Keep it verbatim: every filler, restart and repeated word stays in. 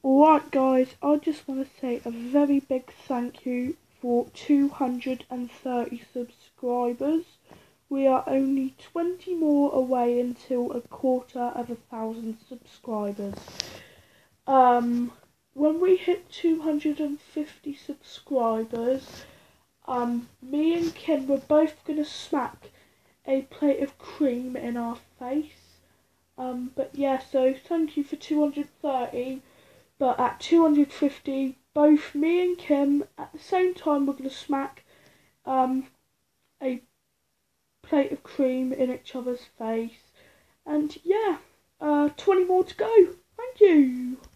Alright guys, I just want to say a very big thank you for two hundred thirty subscribers. We are only twenty more away until a quarter of a thousand subscribers. Um, when we hit two hundred fifty subscribers, um, me and Kim were both going to smack a plate of cream in our face. Um, but yeah, so thank you for two hundred thirty. But at two hundred fifty, both me and Kim, at the same time, we're going to smack um, a plate of cream in each other's face. And yeah, uh, twenty more to go. Thank you.